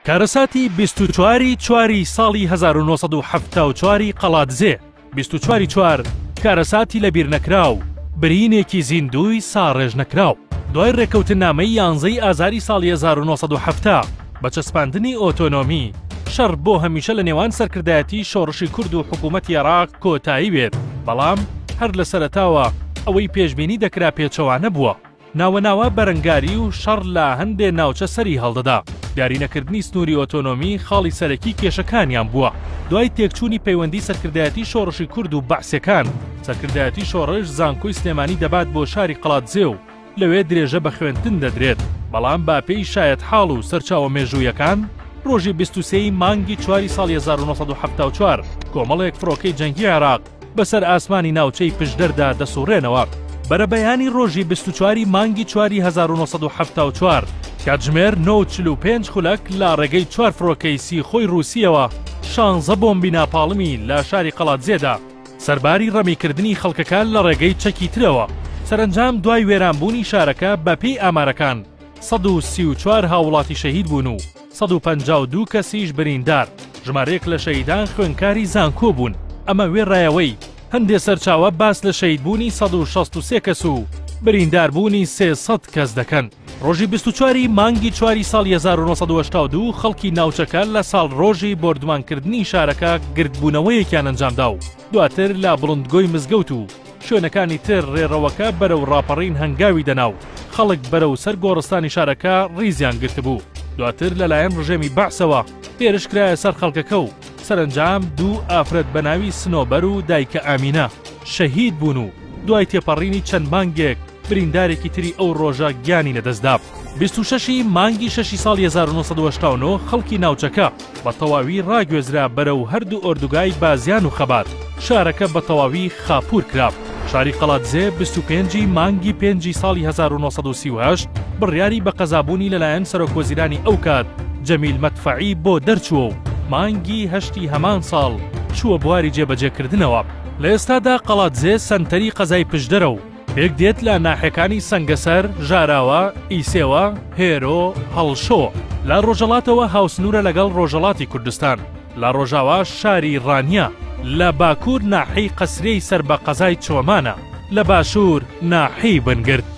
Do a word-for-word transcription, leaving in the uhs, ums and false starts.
کارەساتی بیست و چواری چواری ساڵی هەزار و نۆسەد و حەڤتا و چواری قەڵاتزێ بیست و چواری چوار کارەساتی لەبیر نەکراو برینێکی زیندووی ساڕێژ نەکراو دوای ڕێکەوتنامەی یانزەی ئازاری ساڵی هەزار و نۆسەد و حەڤتا بە چەسپاندنی ئۆتۆنۆمی شەڕ بۆ هەمیشە لە نێوان سەرکردایەتی شۆڕشی کورد و حکوومەتی عێراق کۆتایی بێت بەڵام هەر لە سەرەتاوە ئەوەی پێشبینی دەکرا پێچەوانە بووە ناوەناوە بەرەنگاری و شەڕ لە هەندێ ناوچە سەری هەڵدەدا دیارینەکردنی سنووری ئۆتۆنۆمی خاڵی سەرەکی کێشەکانیان بووە دوای تێکچوونی پەیوەندی سەرکردایەتی شۆڕشی کورد و بەعسیەکان سەرکردایەتی شۆڕش زانکۆی سلێمانی دەبات بۆ شاری قەڵاتزێ و لەوێ درێژە بە خوێندن دەدرێت بەڵام باپێی شایەت حاڵ و سەرچاوە مێژوویەکان ڕۆژی بیست و سێی مانگی چواری ساڵی هەزار و نۆسەد و حەڤتا و چوار کۆمەڵێک فڕۆکەی جەنگی عێراق بەسەر ئاسمانی ناوچەی پشدەردا دەسوڕێنەوە بەرەبەیانی ڕۆژی بیست و چواری مانگی چواری هەزار و نۆسەد و حەڤتا و چوار کاتژمێر نۆ و چل و پێنج خولەک لە ڕێگەی چوار فڕۆکەی سیخۆی رووسیەوە شانزە بۆمبی ناپاڵمی لە شاری قەڵاتزێدا سەرباری ڕەمیکردنی خەڵکەکان لە ڕێگەی چەکی ترەوە سەرنجام دوای وێرانبوونی شارەکە بەپێی ئامارەکان سەد و سی و چوار هاوڵاتی شەهید بوون و سەد و پەنجا و دوو کەسیش بریندار ژمارەیەک لە شەهیدان خوێنکاری زانکۆ بوون ئەمە وێڕایەوەی هەندێ سەرچاوە باس لە شەهیدبوونی سەد و شەست و سێ کەس و برینداربوونی سێسەد کەس دەکەن ڕۆژی بیست و چواری مانگی چواری ساڵی هەزار و نۆسەد و هەشتا و دوو خەڵکی ناوچەکە لە ساڵ ڕۆژی بۆردوانکردنی شارەکە گردبوونەوەیەکیان ئەنجامدا و دواتر لە بڵندگۆی مزگەوت و شوێنەکانی تر ڕێڕەوەکە بەرەو ڕاپەڕین هەنگاوی دەناو خەڵک بەرەو سەر گۆڕستانی شارەکە ڕیزیان گرتبوو دواتر لەلایەن ڕژێمی بەعسەوە پێرشکرایە سەر خەڵکەکە و سەرنجام دوو ئافرەت بە ناوی سنۆبەر و دایکە ئامینە شەهید بوون و دوای تێپەڕینی چەند مانگێک بریندارێکی تری ئەو ڕۆژە گیانی لەدەستدا بیست و شەشی مانگی شەشی ساڵی هەزار و نۆسەد و هەشتا و نۆ خەڵکی ناوچەکە بە تەواوی ڕاگوێزرا بەرەو هەردوو ئۆردوگای بازیان و خەبات شارەکە بە تەواوی خاپور کرا شاری قەڵاتزێ بیست و پێنجی مانگی پێنجی ساڵی هەزار و نۆسەد و سی و هەشت بڕیاری بە قەزابوونی لەلایەن سەرۆکوەزیرانی ئەو کات جەمیل مەدفەعی بۆ دەرچووە و مانگی هەشتی هەمان ساڵ چووە بواری جێبەجێکردنەوە لە ئێستادا قەڵاتزێ سەنتەری قەزای پشدەرە و پێک دێت لە ناحیەکانی سەنگەسەر ژاراوە ئیسێوە هێرۆ هەڵشۆ لە ڕۆژەڵاتەوە هاوسنورە لەگەڵ ڕۆژەڵاتی کوردستان لە ڕۆژاوا شاری ڕانیا لە باکوور ناحی قەسرەی سەر بە قەزای چۆمانە لە باشوور ناحی بنگرد